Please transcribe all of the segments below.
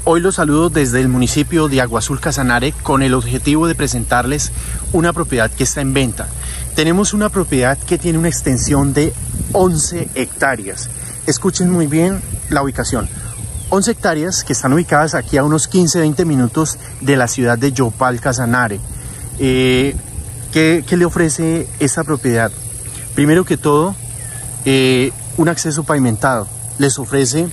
Hoy los saludo desde el municipio de Agua Azul Casanare con el objetivo de presentarles una propiedad que está en venta. Tenemos una propiedad que tiene una extensión de 11 hectáreas. Escuchen muy bien la ubicación. 11 hectáreas que están ubicadas aquí a unos 15-20 minutos de la ciudad de Yopal, Casanare. ¿Qué le ofrece esta propiedad? Primero que todo, un acceso pavimentado. Les ofrece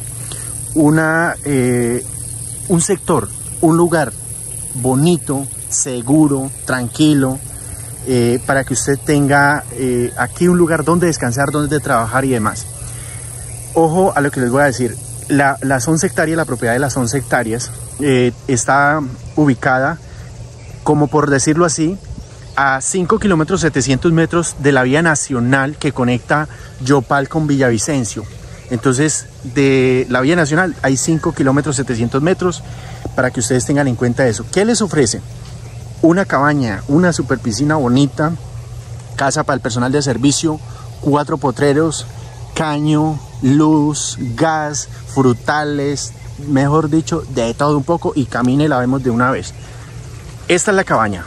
un sector, un lugar bonito, seguro, tranquilo, para que usted tenga aquí un lugar donde descansar, donde trabajar y demás. Ojo a lo que les voy a decir. Las 11 hectáreas, la propiedad de las 11 hectáreas está ubicada, como por decirlo así, a 5 kilómetros 700 metros de la vía nacional que conecta Yopal con Villavicencio. Entonces, de la vía nacional hay 5 kilómetros 700 metros para que ustedes tengan en cuenta eso. ¿Qué les ofrece? Una cabaña, una super piscina bonita, casa para el personal de servicio, 4 potreros, caño, luz, gas, frutales, mejor dicho, de todo un poco, y camine la vemos de una vez. Esta es la cabaña.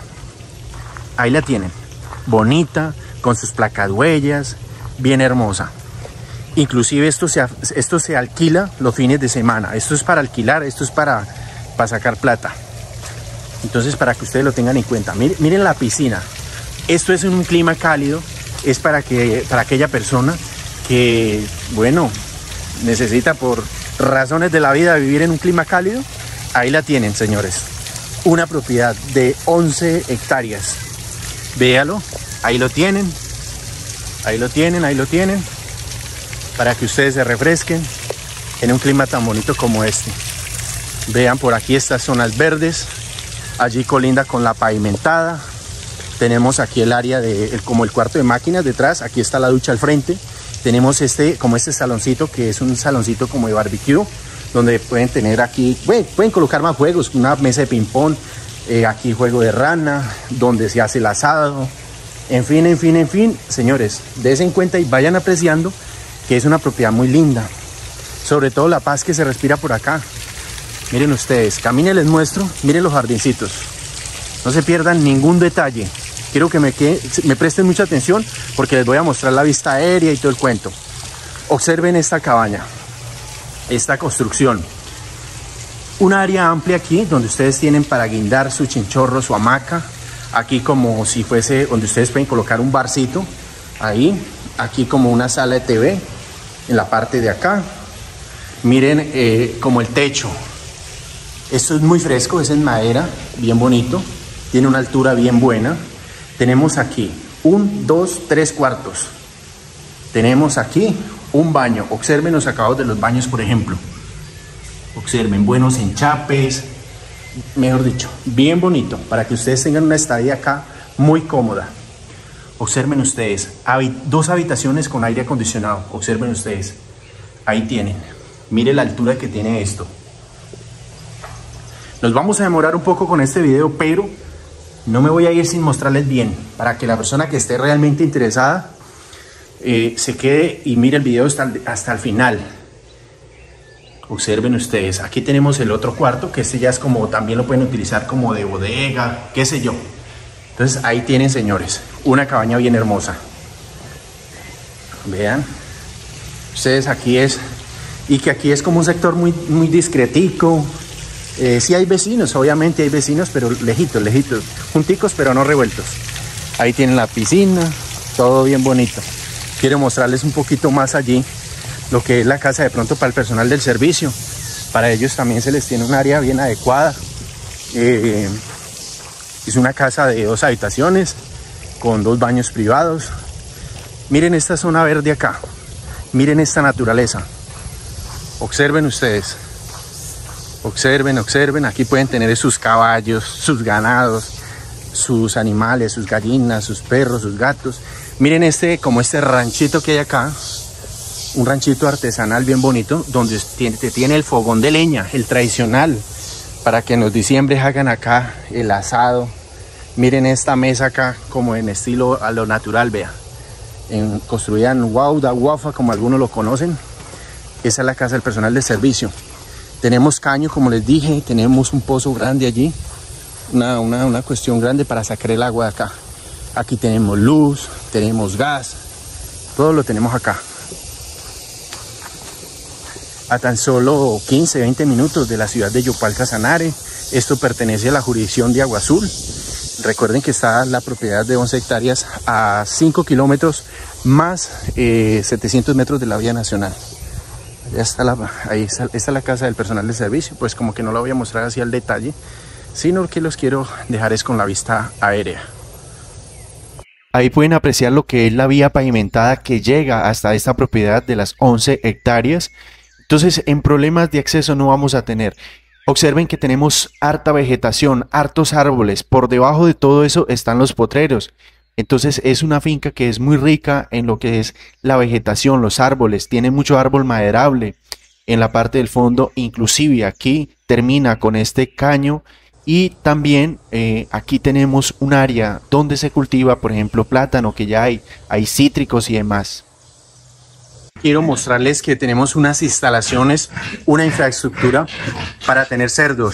Ahí la tienen. Bonita, con sus placahuellas, bien hermosa. Inclusive esto se alquila los fines de semana. Esto es para alquilar, esto es para sacar plata. Entonces, para que ustedes lo tengan en cuenta. Miren la piscina. Esto es en un clima cálido. Es para aquella persona que, bueno, necesita por razones de la vida vivir en un clima cálido. Ahí la tienen, señores. Una propiedad de 11 hectáreas. Véalo. Ahí lo tienen. Ahí lo tienen, ahí lo tienen. Para que ustedes se refresquen en un clima tan bonito como este. Vean por aquí estas zonas verdes. Allí colinda con la pavimentada. Tenemos aquí el área como el cuarto de máquinas detrás. Aquí está la ducha al frente. Tenemos este saloncito, que es un saloncito como de barbecue, donde pueden tener aquí, pueden colocar más juegos, una mesa de ping pong, aquí juego de rana, donde se hace el asado. En fin, señores, dense en cuenta y vayan apreciando que es una propiedad muy linda. Sobre todo la paz que se respira por acá. Miren ustedes, caminen, les muestro. Miren los jardincitos. No se pierdan ningún detalle. Quiero que me presten mucha atención porque les voy a mostrar la vista aérea y todo el cuento. Observen esta cabaña, esta construcción. Un área amplia aquí donde ustedes tienen para guindar su chinchorro, su hamaca. Aquí como si fuese donde ustedes pueden colocar un barcito. Ahí, aquí como una sala de TV. En la parte de acá, miren como el techo. Esto es muy fresco, es en madera, bien bonito. Tiene una altura bien buena. Tenemos aquí 1, 2, 3 cuartos. Tenemos aquí un baño. Observen los acabados de los baños, por ejemplo. Observen, buenos enchapes. Mejor dicho, bien bonito. Para que ustedes tengan una estadía acá muy cómoda. Observen ustedes, 2 habitaciones con aire acondicionado. Observen ustedes, ahí tienen. Miren la altura que tiene esto. Nos vamos a demorar un poco con este video, pero no me voy a ir sin mostrarles bien, para que la persona que esté realmente interesada se quede y mire el video hasta el final. Observen ustedes, aquí tenemos el otro cuarto, que este ya es como, también lo pueden utilizar como de bodega, qué sé yo. Entonces ahí tienen, señores, una cabaña bien hermosa. Vean, ustedes aquí aquí es como un sector muy discretico. Sí hay vecinos, obviamente hay vecinos, pero lejitos, junticos, pero no revueltos. Ahí tienen la piscina, todo bien bonito. Quiero mostrarles un poquito más allí lo que es la casa de pronto para el personal del servicio. Para ellos también se les tiene un área bien adecuada. Es una casa de 2 habitaciones con 2 baños privados. Miren esta zona verde acá. Miren esta naturaleza. Observen ustedes. Observen. Aquí pueden tener sus caballos, sus ganados, sus animales, sus gallinas, sus perros, sus gatos. Miren como este ranchito que hay acá. Un ranchito artesanal bien bonito, donde tiene el fogón de leña, el tradicional, para que en los diciembres hagan acá el asado. Miren esta mesa acá, como en estilo a lo natural, vea. Construida en Guauda, Guafa, como algunos lo conocen. Esa es la casa del personal de servicio. Tenemos caño, como les dije, tenemos un pozo grande allí, una cuestión grande para sacar el agua de acá. Aquí tenemos luz, tenemos gas, todo lo tenemos acá. A tan solo 15, 20 minutos de la ciudad de Yopal Casanare. Esto pertenece a la jurisdicción de Agua Azul. Recuerden que está la propiedad de 11 hectáreas a 5 kilómetros más 700 metros de la vía nacional. Ya está ahí está la casa del personal de servicio. Pues como que no la voy a mostrar así al detalle, sino que los quiero dejar es con la vista aérea. Ahí pueden apreciar lo que es la vía pavimentada que llega hasta esta propiedad de las 11 hectáreas. Entonces, en problemas de acceso no vamos a tener. Observen que tenemos harta vegetación, hartos árboles. Por debajo de todo eso están los potreros. Entonces, es una finca que es muy rica en lo que es la vegetación, los árboles. Tiene mucho árbol maderable en la parte del fondo. Inclusive aquí termina con este caño. Y también aquí tenemos un área donde se cultiva, por ejemplo, plátano, que ya hay cítricos y demás. Quiero mostrarles que tenemos unas instalaciones, una infraestructura para tener cerdos.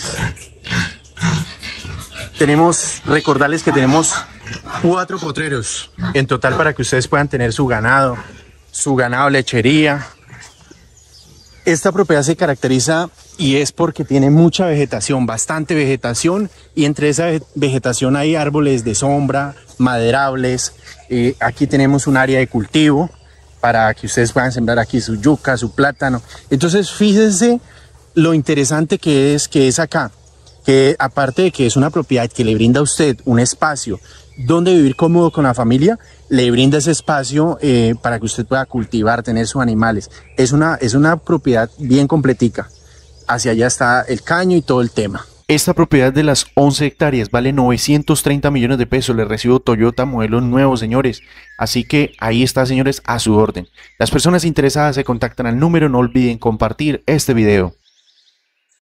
Recordarles que tenemos 4 potreros en total para que ustedes puedan tener su ganado lechería. Esta propiedad se caracteriza y es porque tiene mucha vegetación, bastante vegetación, y entre esa vegetación hay árboles de sombra, maderables. Aquí tenemos un área de cultivo para que ustedes puedan sembrar aquí su yuca, su plátano. Entonces fíjense lo interesante que es acá, que aparte de que es una propiedad que le brinda a usted un espacio donde vivir cómodo con la familia, le brinda ese espacio para que usted pueda cultivar, tener sus animales. Es una propiedad bien completica. Hacia allá está el caño y todo el tema. Esta propiedad de las 11 hectáreas vale 930 millones de pesos. Le recibo Toyota modelos nuevos, señores. Así que ahí está, señores, a su orden. Las personas interesadas se contactan al número. No olviden compartir este video.